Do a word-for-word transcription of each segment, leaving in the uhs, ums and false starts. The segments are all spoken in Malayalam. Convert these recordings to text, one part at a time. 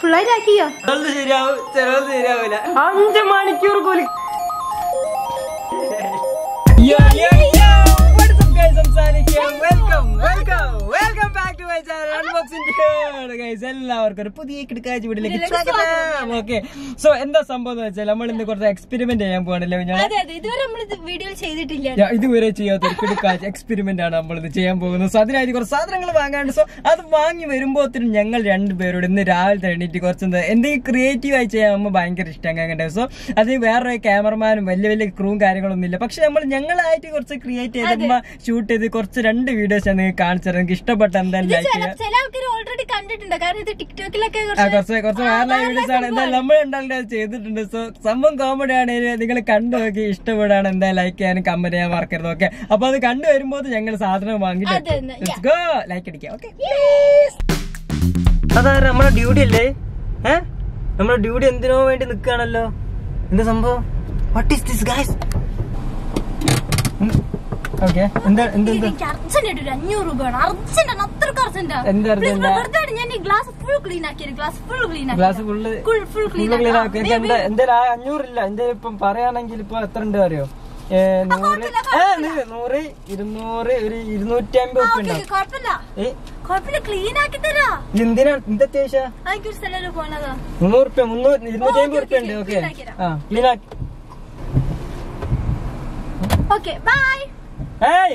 ഫുള്ളായിട്ട് ആക്കിയോ? ശരിയാവും, ചിലത് ശരിയാവില്ല. അഞ്ച് മണിക്കൂർ കൂലി. എല്ലാവർക്കും ഒരു പുതിയ കിടക്കാഴ്ച വീട്ടിലേക്ക് സ്വാഗതം. ഓക്കെ, സോ എന്താ സംഭവം എന്ന് വെച്ചാൽ നമ്മൾ ഇന്ന് കുറച്ച് എക്സ്പെരിമെന്റ് ചെയ്യാൻ പോകണല്ലോ. ഇതുവരെ ചെയ്യാത്ത ഒരു കിടക്കാഴ്ച എക്സ്പെരിമെന്റ് ആണ് നമ്മളിത് ചെയ്യാൻ പോകുന്നത്. സോ അതിനായിട്ട് കുറച്ച് സാധനങ്ങൾ വാങ്ങാണ്ട്. സോ അത് വാങ്ങി വരുമ്പോഴത്തേനും ഞങ്ങൾ രണ്ടുപേരോട് ഇന്ന് രാവിലെ എണീറ്റ് കുറച്ച് എന്തെങ്കിലും ക്രിയേറ്റീവ് ആയി ചെയ്യാൻ നമ്മൾ ഭയങ്കര ഇഷ്ടം അങ്ങനെ. സോ അത് വേറെ ക്യാമറമാനും വലിയ വലിയ ക്രൂവും കാര്യങ്ങളൊന്നും ഇല്ല. പക്ഷെ നമ്മൾ ഞങ്ങളായിട്ട് കുറച്ച് ക്രിയേറ്റ് ചെയ്ത് ഷൂട്ട് ചെയ്ത് കുറച്ച് രണ്ട് വീഡിയോസ് ഞാൻ നിങ്ങൾക്ക് കാണിച്ചത്. നിങ്ങൾക്ക് ഇഷ്ടപ്പെട്ട എന്തായാലും ലൈക്ക് ചെയ്യാം. കുറച്ച് കുറച്ച് വേറെ വീഡിയോസ് ആണ് എന്തായാലും നമ്മൾ ഉണ്ടാകുന്നത് അത് ചെയ്തിട്ടുണ്ട്. സോ സംഭവം കോമഡി ആണ്. നിങ്ങൾ കണ്ടു നോക്കി ഇഷ്ടപ്പെടാണ് എന്തായാലും ലൈക്ക് ചെയ്യാനും കമന്റ് ചെയ്യാൻ മറക്കരുത്. ഓക്കെ, അപ്പൊ അത് കണ്ടു വരുമ്പോൾ ഞങ്ങൾ സാധനം വാങ്ങിട്ട് ലൈക്ക് അടിക്കാം. ഓക്കെ, അതാ നമ്മുടെ ഡ്യൂട്ടി അല്ലേ? ഏഹ് നമ്മുടെ ഡ്യൂട്ടി എന്തിനോ വേണ്ടി നിൽക്കുകയാണല്ലോ. എന്താ സംഭവം? What is this guys? Okay, എന്താ എന്താ അഞ്ഞൂറ് രൂപ എന്തായാലും അഞ്ഞൂറില്ല. എന്തായാലും ഇപ്പം പറയാണെങ്കിൽ ഇപ്പൊ എത്ര ഉണ്ട് അറിയോ? നൂറ് നൂറ് ഇരുന്നൂറ് ഒരു ഇരുന്നൂറ്റി അമ്പത് ഉറുപ്പ എന്തിനാ എന്താ അത്യാവശ്യം? മുന്നൂറ് ഉറുപ്പ മുന്നൂറ് ഇരുന്നൂറ്റി അമ്പത് ഉറുപ്പ ഉണ്ട്. ഓക്കെ, ആ ക്ലീൻ ആക്കി. Okay, bye. Hey!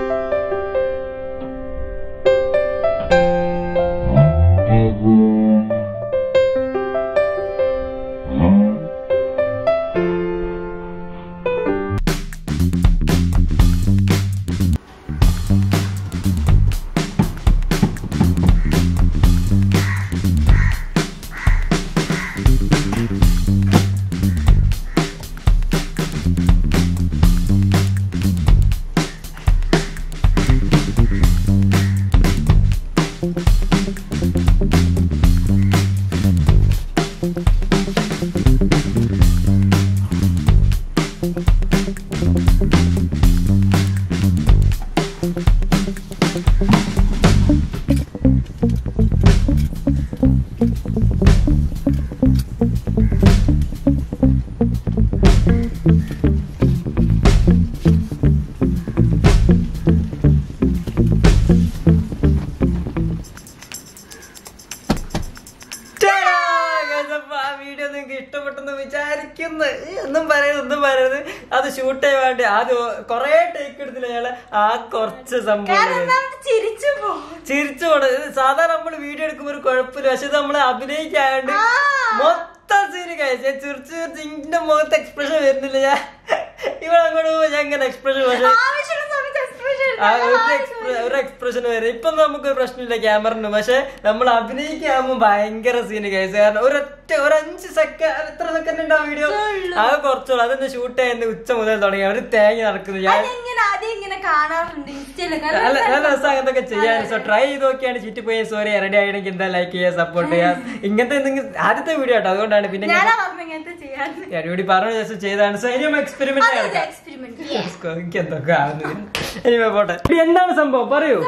ഇഷ്ടപ്പെട്ടെന്ന് വിചാരിക്കുന്നു. ഒന്നും പറയരുത് ഒന്നും പറയരുത്. അത് ഷൂട്ട് ചെയ്യാൻ വേണ്ടി ആദ്യം കൊറേ ടേക്ക് എടുത്തില്ല ഞങ്ങള്. ആ കുറച്ച് സംഭവം ചിരിച്ചു പോണത്. സാധാരണ നമ്മള് വീഡിയോ എടുക്കുമ്പോ ഒരു കുഴപ്പമില്ല. പക്ഷെ നമ്മള് അഭിനയിക്കാണ്ട് മൊത്തം സീന് കഴിച്ചു. ഞാൻ ചിരിച്ച് ചിരിച്ച് ഇന്റെ മുഖത്ത് എക്സ്പ്രഷൻ വരുന്നില്ല. ഞാൻ ഇവിടെ അങ്ങോട്ട് പോകുമ്പോ ഞാൻ ഇങ്ങനെ എക്സ്പ്രഷൻ പക്ഷെ ഒരു എക്സ്പ്രഷൻ വരും. ഇപ്പൊ നമുക്ക് പ്രശ്നമില്ല ക്യാമറന്. പക്ഷെ നമ്മൾ അഭിനയിക്കാകുമ്പോ ഭയങ്കര സീന് കഴിച്ചു. കാരണം ഒരൊറ്റ ഒരു അഞ്ച് സെക്കൻഡ് എത്ര സെക്കൻഡ് ഉണ്ട് ആ വീഡിയോ? അത് കുറച്ചോളൂ. അതെന്നെ ഷൂട്ട് ചെയ്യുന്ന ഉച്ച മുതൽ തുടങ്ങി അവര് തേങ്ങ നടക്കുന്നു. ഞാൻ നല്ല രസം അങ്ങനത്തെ ചെയ്യാൻ. സോ ട്രൈ ചെയ്ത് നോക്കിയാണ് ചീറ്റി പോയി. സോറി, റെഡി ആയില്ലെങ്കിൽ എന്താ ലൈക്ക് ചെയ്യാൻ സപ്പോർട്ട് ചെയ്യാം. ഇങ്ങനത്തെ എന്തെങ്കിലും ആദ്യത്തെ വീഡിയോ ആട്ടോ, അതുകൊണ്ടാണ്. പിന്നെ ഡ്യൂട്ടി പറഞ്ഞ ശേഷം ചെയ്താണ്. സോ ഇനി എക്സ്പെരിമെന്റ് എനിക്ക് എന്തൊക്കെ ആവുന്നത്. ഇനി പോട്ടെ. എന്താണ് സംഭവം പറയൂ.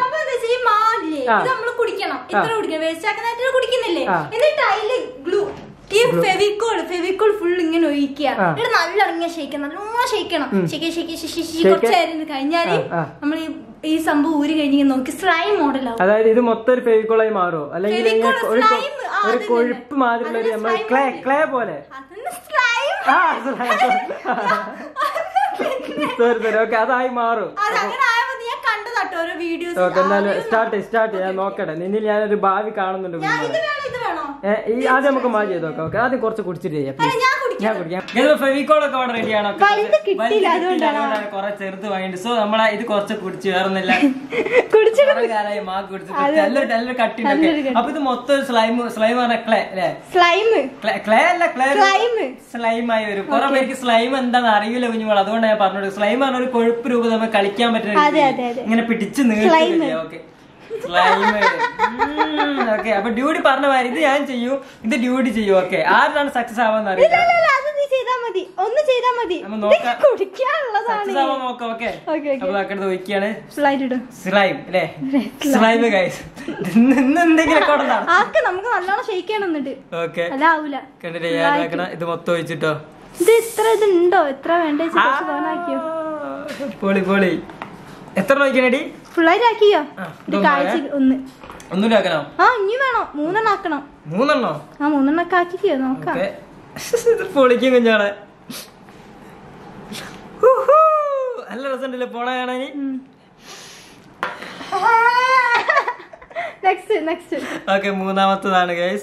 ഈ ഫെവിക്കോൾ ഫെവിക്കോൾ ഫുൾ ഇങ്ങനെ ഒഴിക്കുക. ഇവിടെ നല്ല ഇറങ്ങിയ ഷെയ്ക്കണം, നല്ലോണം ഷെയ്ക്കണം. ഷെയ്ക്ക് ഷെയ്ക്ക് ഷെയ്ക്ക് കുറച്ചായിരുന്നു കഴിഞ്ഞാല് നമ്മൾ ഈ സംഭവം ഊരി കഴിഞ്ഞ് നോക്കി സ്ലൈം മോഡലാവും. അതായത് ഇത് മൊത്തം ഒരു ഫെവിക്കോളായി മാറുമോ? അല്ലെങ്കിൽ ഒരു കൊഴുപ്പ് മാതിരിയുള്ള ക്ലേ ക്ലേ പോലെ. സോറി സോറി ഓക്കെ, അതായി മാറും. സ്റ്റാർട്ട് സ്റ്റാർട്ട് ഞാൻ നോക്കട്ടെ. നിന്നിൽ ഞാനൊരു ഭാവി കാണുന്നുണ്ട്. ആദ്യം നമുക്ക് മാറ്റി ചെയ്ത് നോക്കാം. ഓക്കെ, ആദ്യം കുറച്ച് കുടിച്ചിട്ട് ചെയ്യാം. ഞാൻ കുടിക്കാം. ഫെവിക്കോളൊക്കെ അവിടെ റെഡിയാണോ? കുറെ ചെറുത് വാങ്ങിട്ട്. സോ നമ്മളെ ഇത് കുറച്ച് കുടിച്ച് വേറൊന്നില്ല കാലായി മാ കുടിച്ച് നല്ലൊരു കട്ടിണ്ടൊക്കെ. അപ്പൊ ഇത് മൊത്തം സ്ലൈം സ്ലൈം പറഞ്ഞ ക്ലേ അല്ലെ? ക്ലേ അല്ല ക്ലേ സ്ലൈമായി വരും. കുറെ പേർക്ക് സ്ലൈം എന്താണെന്ന് അറിയില്ല കുഞ്ഞുങ്ങൾ. അതുകൊണ്ട് ഞാൻ പറഞ്ഞത് സ്ലൈം പറഞ്ഞ ഒരു കൊഴുപ്പ് രൂപം നമുക്ക് കളിക്കാൻ പറ്റുന്ന ഇങ്ങനെ പിടിച്ച് നീട്ടില്ല. Okay, slime. ഓക്കെ, അപ്പൊ ഡ്യൂട്ടി പറഞ്ഞ മാതിരി ഇത് ഞാൻ ചെയ്യും, ഇത് ഡ്യൂട്ടി ചെയ്യും. ഓക്കെ, ആരാണ് സക്സസ് ആവാന്ന് അറിയില്ല. ചെയ്താ മതി ഒന്ന് ചെയ്താ മതി കുടിക്കാനുള്ളതാണ് ആക്ക് നമുക്ക് നല്ലോണം ഷെയ്ക്കണം എന്നിട്ട് അതാവൂല ഇത് മൊത്തം ഒഴിച്ചിട്ടോ ഇത് ഇത്ര ഇതുണ്ടോ എത്ര വേണ്ട പൊളി പൊളി എത്ര നോക്കണേടി ഫുള്ളായിട്ട് ആക്കിയോ ഇത് കാഴ്ച ഒന്ന് ഒന്നുകൂടി ആക്കണോ ആ ഇനി വേണോ മൂന്നെണ്ണം ആക്കണം മൂന്നെണ്ണോ ആ മൂന്നെണ്ണൊക്കെ ആക്കിക്കോ നോക്കാം പൊളിക്കും കുഞ്ഞോളെ നല്ല രസമുണ്ടല്ലേ പോണ കാണാന് ഓക്കെ മൂന്നാമത്തതാണ് ഗൈസ്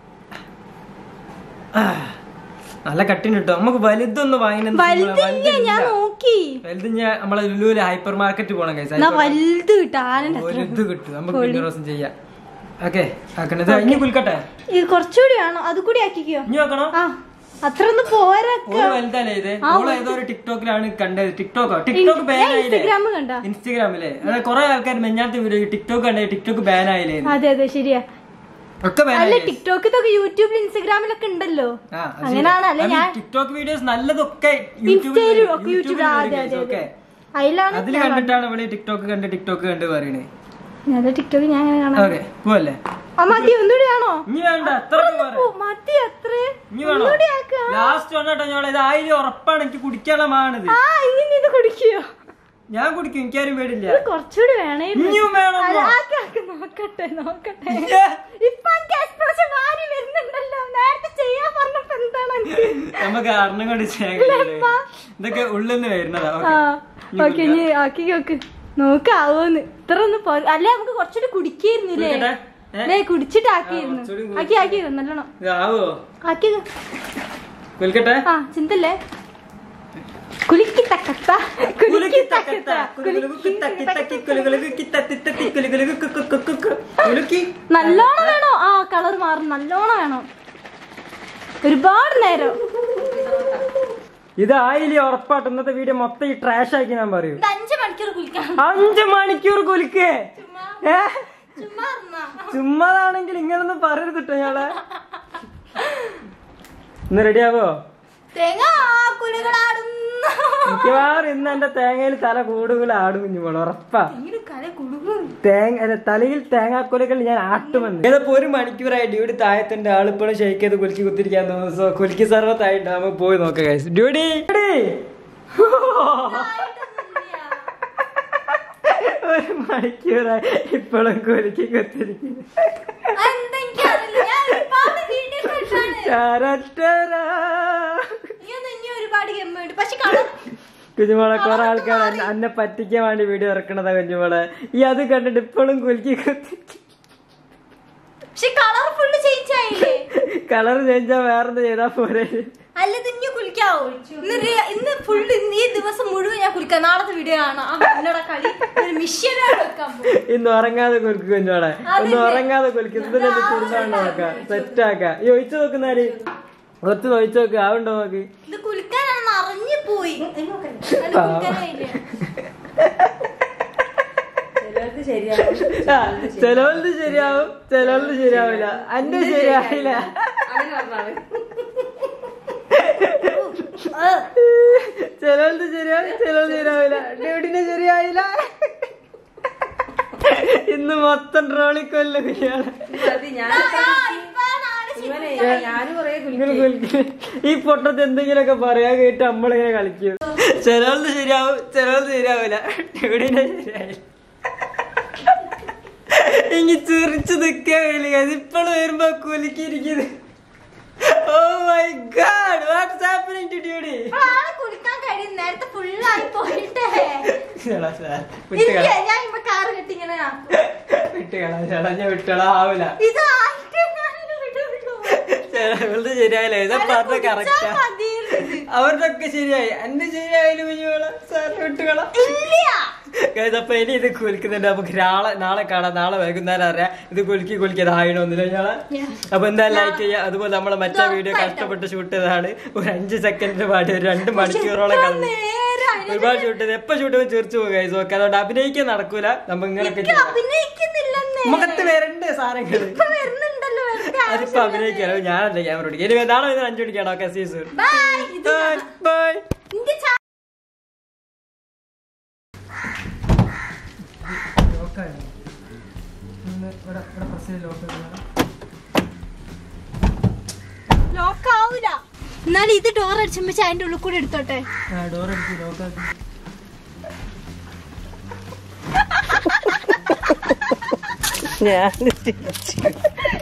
നല്ല കട്ടിന് കിട്ടും നമുക്ക് വലുതൊന്നും വാങ്ങി വലുത് ഞാൻ നമ്മളെ ലുലുവില് ഹൈപ്പർ മാർക്കറ്റ് പോണം ഗൈസ് വലുത് വലുത് കിട്ടും നമുക്ക് പിന്നെ ദിവസം ചെയ്യാം ഓക്കെ ആക്കണത് ഇനി കുൽക്കട്ടെ ഇത് കുറച്ചുകൂടി വേണോ അത് കൂടി ആക്കിക്കോ ഇനി നോക്കണോ അത്ര ഒന്ന് പോരാ വലുതല്ലേ ഇത് ഏതോ ഒരു ടിക്ടോക്കിലാണ് കണ്ടത് ടിക്ടോക്കോ ടിക്ടോക്ക് ബാൻ ആയില്ലേ ഇൻസ്റ്റാഗ്രാമിലെ കൊറേ ആൾക്കാർ മെഞ്ഞാത്ത വീഡിയോ ടിക്ടോക്ക് കണ്ടത് ടിക്ടോക്ക് ബാൻ ആയില്ലേ അതെ അതെ ശരിയാ അല്ല ടിക്ടോക്ക് ഇതൊക്കെ യൂട്യൂബിൽ ഇൻസ്റ്റാഗ്രാമിലൊക്കെ ഉണ്ടല്ലോ അങ്ങനെയാണ് അല്ലെ ഞാൻ ടിക്ടോക്ക് വീഡിയോസ് നല്ലതൊക്കെ അതിൽ കണ്ടിട്ടാണ് ഇവിടെ ടിക്ടോക്ക് കണ്ട് ടിക്ടോക്ക് കണ്ട് പറയണേ ടിക്ടോക്ക് ഞാൻ അങ്ങനെ കാണാം പോവല്ലേ മതി ഒന്നുകൂടി വേണോ ഇനി വേണ്ട മതി അത്ര ലാസ്റ്റ് വന്നിട്ടോ ഞാൻ ഇത് ആയിരം ഉറപ്പാണ് എനിക്ക് കുടിക്കാനുള്ള മാണത് ഇത് കുടിക്കോ ഞാൻ കുടിക്കും എനിക്കാരും പേടില്ല കുറച്ചുകൂടി വേണേ ഇനിയും വേണം നോക്കട്ടെ നോക്കട്ടെ ഇപ്പൊ എക്സ്പ്രഷൻ മാറി വരുന്നുണ്ടല്ലോ നേരത്തെ ചെയ്യാൻ പറഞ്ഞപ്പോ എന്താണ് നമുക്ക് അറിഞ്ഞം കൊണ്ട് ചെയ്യാൻ ഇതൊക്കെ ഉള്ളിന്ന് വരുന്നതാ ഓക്കെ ഇനി ആക്കി നോക്ക് നോക്കാവോന്ന് ഇത്ര ഒന്ന് അല്ലെ നമുക്ക് കുറച്ചുകൂടി കുടിക്കായിരുന്നില്ലേ കുടിച്ചിട്ട് ആക്കിയിരുന്നു ആക്കി ആക്കിയിരുന്നു നല്ലോണം ആക്കിയത് ആ ചിന്തല്ലേ കുലുക്കി തക്കത്ത കുലുക്കി തക്കത്ത നല്ലോണം വേണോ ആ കളർ മാറും നല്ലോണം വേണോ ഒരുപാട് നേരം ഇതായില്ലേ ഉറപ്പായിട്ട് ഇന്നത്തെ വീഡിയോ മൊത്തം ഈ ട്രാഷ് ആക്കി ഞാൻ പറയും അഞ്ചു മണിക്കൂർ കുലിക്കാം അഞ്ചു മണിക്കൂർ കുലിക്കേ ഏ ചുമ്മാതാണെങ്കിൽ ഇങ്ങനൊന്നും പറയരുത് കേട്ടോ ഞങ്ങളെ ഇന്ന് റെഡിയാവോ മിക്കവാറും ഇന്ന് എന്റെ തേങ്ങയിൽ തല കൂടുതൽ ആടും കുഞ്ഞുമോള് ഉറപ്പാ തേങ്ങ തലയിൽ തേങ്ങാക്കൊലകൾ ഞാൻ ആട്ടുമെന്ന് ഏതപ്പോ ഒരു മണിക്കൂറായി ഡ്യൂഡി താഴത്തിന്റെ ആളിപ്പോഴും ഷെയ്ക്ക് ചെയ്ത് കുലുക്കി കുത്തിരിക്കാൻ തോന്നുന്നു കുലുക്കി സർവത്തായിട്ട് നമുക്ക് പോയി നോക്കാം ഗൈസ് ഡ്യൂഡി ഒരു മണിക്കൂറായി ഇപ്പോഴും കുലുക്കി കുത്തിരിക്കുന്നു കുഞ്ഞുമോളെ കൊറേ ആൾക്കാർ അന്നെ പറ്റിക്കാൻ വേണ്ടി വീഡിയോ ഇറക്കണതാ കുഞ്ഞുമോളെ ഈ അത് കണ്ടിട്ട് ഇപ്പോഴും കുലുക്കി കളർ ചേഞ്ചാ വേറെന്ത് ചെയ്താ പോരെ ഇന്ന് ഉറങ്ങാതെ കുലുക്ക് കുഞ്ഞോളെ ഇന്ന് ഉറങ്ങാതെ കുലുക്ക് ഇതിനെ ചുരുന്നാണ് നോക്കാം സെറ്റാക്ക ഈ ഒഴിച്ചു നോക്കുന്നാല് കുറച്ച് ഒഴിച്ചു നോക്ക് ആവുണ്ടോ നോക്ക് ചെലവത് ശരിയാവും ചെലവത് ശരിയാവില്ല അന്റെ ശരിയാവില്ല ചെലവത് ശരിയാവും ചെലവത് ശരിയാവില്ല ഡ്യൂട്ടിന്റെ ശരിയായില്ല ഇന്ന് മൊത്തം ട്രോളിക്കൊല്ല കുഞ്ഞാണ് ഈ പൊട്ടത്ത് എന്തെങ്കിലുമൊക്കെ പറയാ കേട്ട് നമ്മളിങ്ങനെ കളിക്കും ചിലവത് ശരിയാവും ചിലവത് ശരിയാവില്ല ഡ്യൂട്ടിന്റെ ശരിയായില്ല ഇനി ചിറിച്ചു നിൽക്കാൻ ഇപ്പോഴും വരുമ്പോ കുലുക്കിയിരിക്കുന്നത് oh my god what's happening to ഡ്യൂഡി കുളിക്കാൻ കഴിയും നേരത്തെ ഫുള്ളായി പോയിട്ടേ വിട്ടളാ ആവില്ല ശരിയായില്ലേ ഇതാ പറഞ്ഞ കറക്റ്റാ അവരുടെ ഒക്കെ ശരിയായി എന്റെ ശരിയായാലും കുഞ്ഞുകളെ വിട്ടുകളാം അപ്പൊ ഇനി ഇത് കുലിക്കുന്നുണ്ട് നമുക്ക് നാളെ നാളെ കാണാം നാളെ വൈകുന്നേരം അറിയാം ഇത് കുലുക്കി കുലിക്കാതെ ആയിണോന്നില്ല ഞങ്ങളെ അപ്പൊ എന്തായാലും ലൈക്ക് ചെയ്യാം അതുപോലെ നമ്മളെ മറ്റേ വീഡിയോ കഷ്ടപ്പെട്ട് ഷൂട്ട് ചെയ്തതാണ് ഒരു അഞ്ച് സെക്കൻഡിന് പാടി ഒരു രണ്ട് മണിക്കൂറോളം കളഞ്ഞു ഒരുപാട് ഷൂട്ട് ചെയ്ത് എപ്പൊ ഷൂട്ട് ചെയ്ത് ചിരിച്ചു പോകും ഗൈസ് ഓക്കെ അതുകൊണ്ട് അഭിനയിക്കാൻ നടക്കൂല നമ്മ ഇങ്ങനൊക്കെ മുഖത്ത് വരണ്ടേ സാധനങ്ങള് അതിപ്പോ അഭിനയിക്കാനോ ഞാനല്ലേ ക്യാമറ ഓടിക്കുക. ഇനി നാളെ ഇത് അഞ്ചു മണിക്കാണോ? Okay see you soon. Bye bye. Lock ആവൂല. എന്നാലും ഇത് ഡോർ അടിച്ചുമ്പോ അതിന്റെ ഉള്ളിൽ കൂടെ എടുത്തോട്ടെ. ഡോർ അടിച്ചു ലോക്കാക്കി. ഞാൻ